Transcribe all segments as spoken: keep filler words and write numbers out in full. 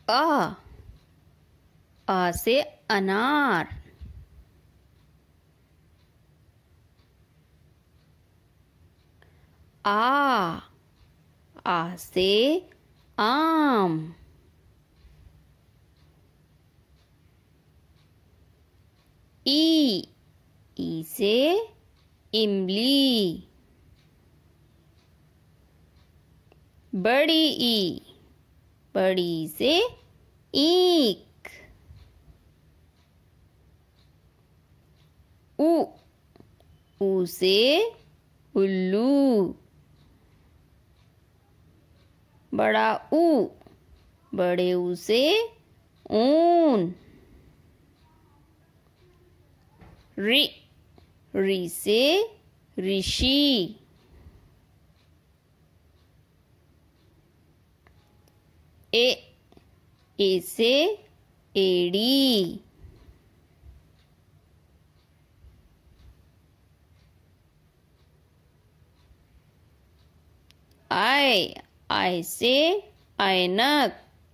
आ आ से अनार। आ आ से आम। ई ई से इमली। बड़ी ई बड़ी से ईंक। उ ऊ से उल्लू। बड़ा ऊ बड़े ऊ से ऊन। रि रि से ऋषि। ए ए से एड़ी। आय आय से ऐनक।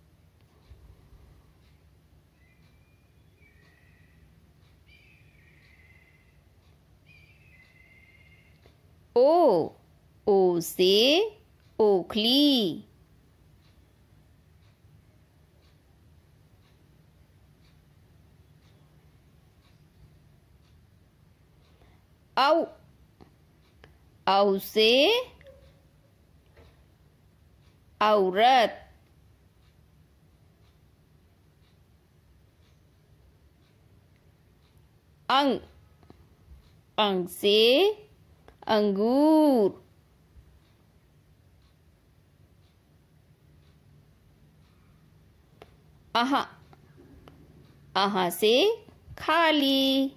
ओ ओ से ओखली। औ औ से औरत। अंग अंग से अंगूर। आहा आहा से खाली।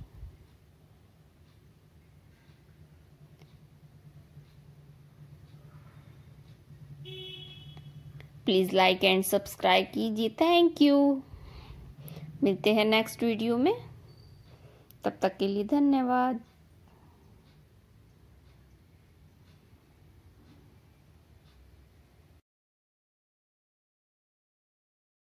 प्लीज़ लाइक एंड सब्सक्राइब कीजिए। Thank you. मिलते हैं नेक्स्ट वीडियो में, तब तक के लिए धन्यवाद।